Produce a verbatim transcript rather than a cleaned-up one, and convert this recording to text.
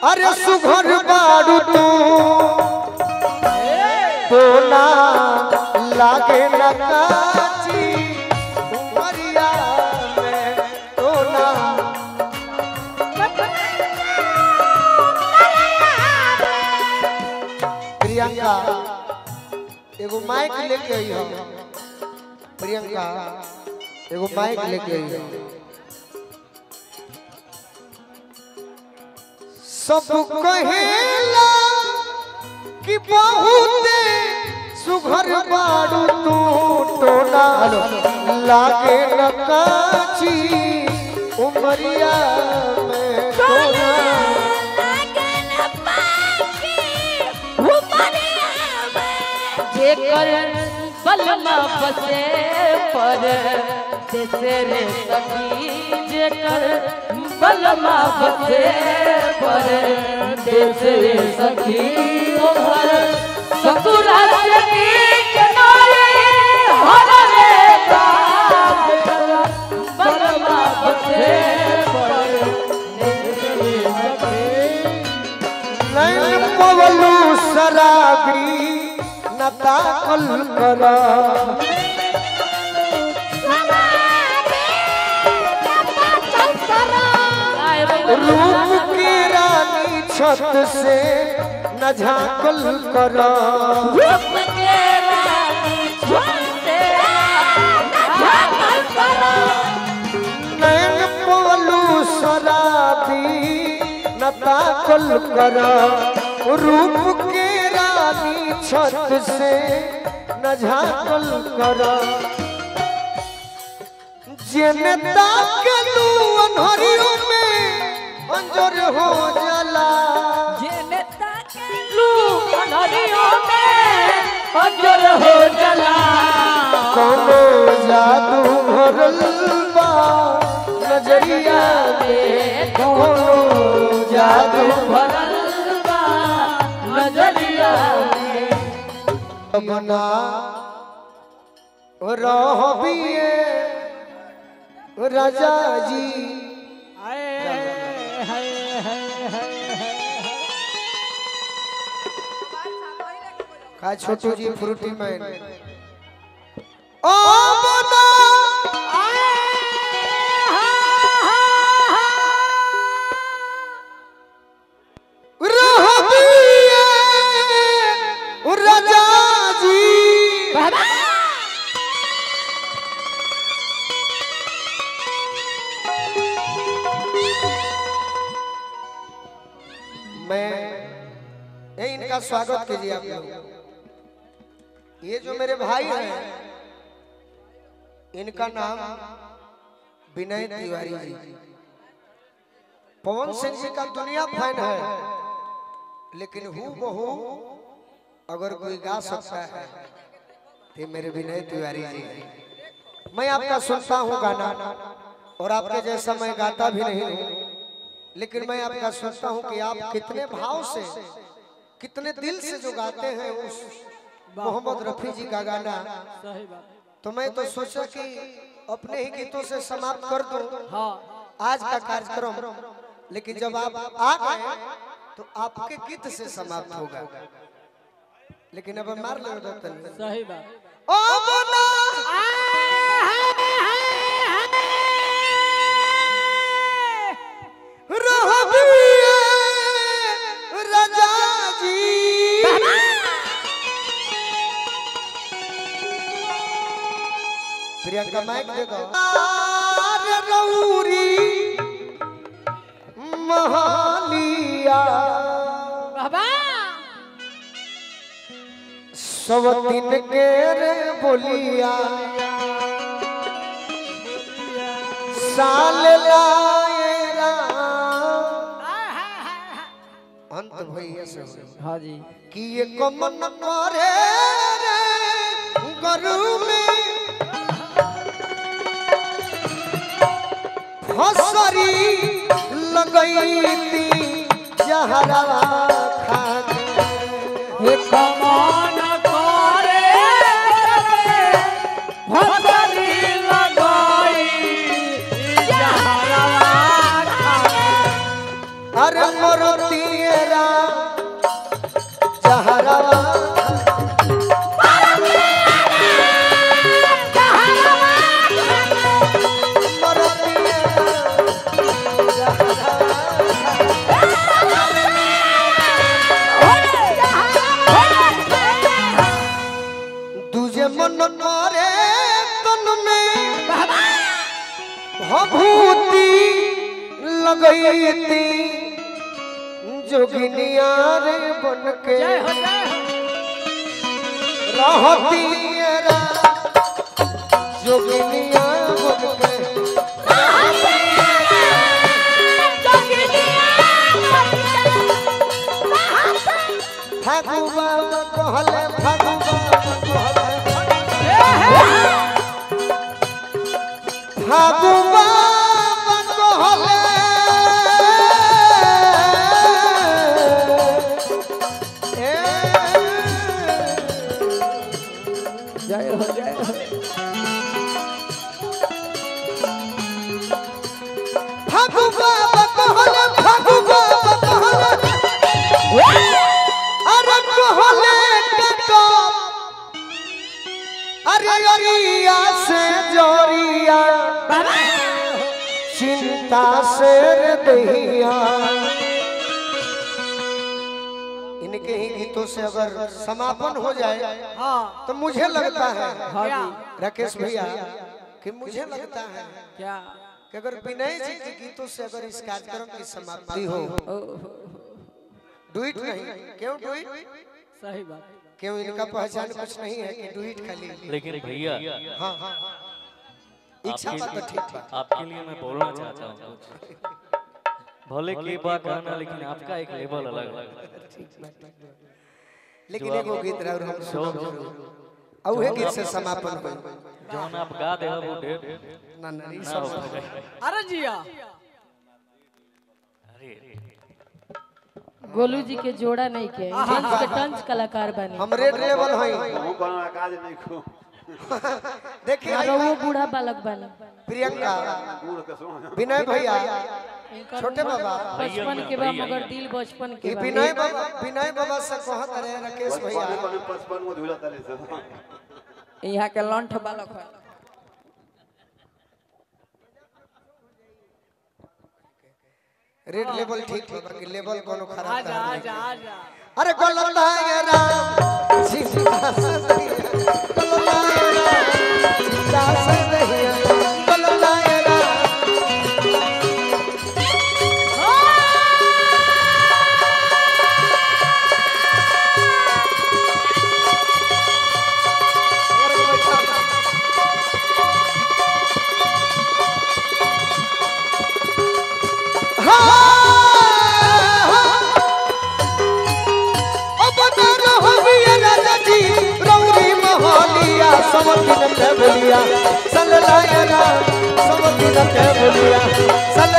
अरे सुघर बाड़ू तू तो ना लागे न काची उमरिया में तो ना प्रियंका एगो माइक लेके आई हो प्रियंका एगो माइक लेके आई हो सब कहेला कि बहुत सुघर बाड़ू तू टोना लागे न काची उमरिया में टोना लागे न पाकी उमरिया में जेकर बलमा बसे पर जैसे रे सखी जेकर बलमा बसे पर जैसे रे सखी ओहर ससुरा जनी के नारे हर रे बाप बलमा बसे पर जैसे रे सखी नैन पवलू शराबी न ताकल करा रूप की रानी छत से न झांकल करा रूप के रानी छत से न झांकल करा नैन पवलू शराबी न ताकल करा रूप के रानी छत से न झांकल करा जेने ताकलू अनहरियों में अंजर हो जाला जेने ताकलू अनहरियों में अंजर हो जाला कोनो जादू भरल बा नजरिया में कोनो जादू भरल बा नजरिया में बना रहबिए राजा जी का छोटू जी फ्रूटी मैन ओ बना रहबिए राजा जी मैं ये इनका स्वागत कीजिए आप लोग। ये जो मेरे भाई हैं इनका नाम विनय तिवारी जी। पवन सिंह जी का दुनिया फैन है, लेकिन हूँ बहू अगर कोई गा सकता है तो मेरे विनय तिवारी जी। मैं आपका सुनता हूँ गाना और आपके जैसा मैं गाता भी नहीं हूँ, लेकिन मैं आपका सोचता हूँ कि आप कितने भाव से कितने दिल से जो गाते हैं उस मोहम्मद रफी जी का गाना। तो मैं तो सोचा कि अपने ही गीतों से समाप्त कर दूं आज का कार्यक्रम, लेकिन जब आप आ गए तो आपके गीत से समाप्त होगा। लेकिन अब मार लो सही बात ओ बोला राजा जी प्रियंका माइक दे दो। रौरी महालिया सब दिन के रे बोलिया साल लाएरा अंत भैया से हाँ जी कि ये कमन करे रे गरु में हसरी लगई थी जहरा खाने हे कमान करे हसरी लगाई जहरा खाने अरे मरती तुझे मन करे तन में भभूति लगई थी जोगिनिया रे बन के जय हो जय हो रहती रा जोगिनिया बन के फागु बाबा कहले फागु बाबा कहले फागु बाबा कहले जय हो जय हो फागु बाबा कहले फागु बाबा कहले अरे कहले टको अरे अरिया से जोरिया चिंता से दहिया। इनके ही गीतों से अगर समापन हो जाए हाँ तो मुझे लगता है क्या राकेश भैया कि मुझे लगता है क्या कि अगर विनय जी के गीतों से अगर इस कार्यक्रम की समाप्ति हो, डुइट नहीं, क्यों डुइट? सही बात क्यों इनका पहचान कुछ नहीं है कि डुइट खाली। लेकिन भैया हाँ हाँ इच्छा बात तो ठीक है। आपके लिए मैं बोलना चाहता हूँ भले के बा कहना लेकिन आपका एक लेवल अलग है। लेकिन एगो गीत रहा और हम सुनो जरूर और वह गीत से समापन हो जौन आप गा दे वो ढेर ना ना ई ना सब हो पाए। अरे जिया अरे गोलू जी के जोड़ा नहीं के टंच के टंच कलाकार बने हम रेड लेवल हई हूं कोनो आकाज नहीं खो देखिए और वो बूढ़ा बालक बने प्रियंका बूढ़ के सुनो विनय भैया इनका छोटे बाबा बचपन के बा मगर दिल बचपन ई के बा विनय बाबा विनय बाबा से कहत रहे राकेश भैया पचपन पचपन में झूला तले से यहाँ के लंठ बालक है रेड लेवल ठीक है बाकी लेवल कोनो खराब आजा नहीं। आजा आजा अरे गलत है ये राम सीता से नहीं है। गलत है ये राम सीता से नहीं है। गलत है ये राम समझ न बोलिया सल लाया ना समझ न बोलिया सल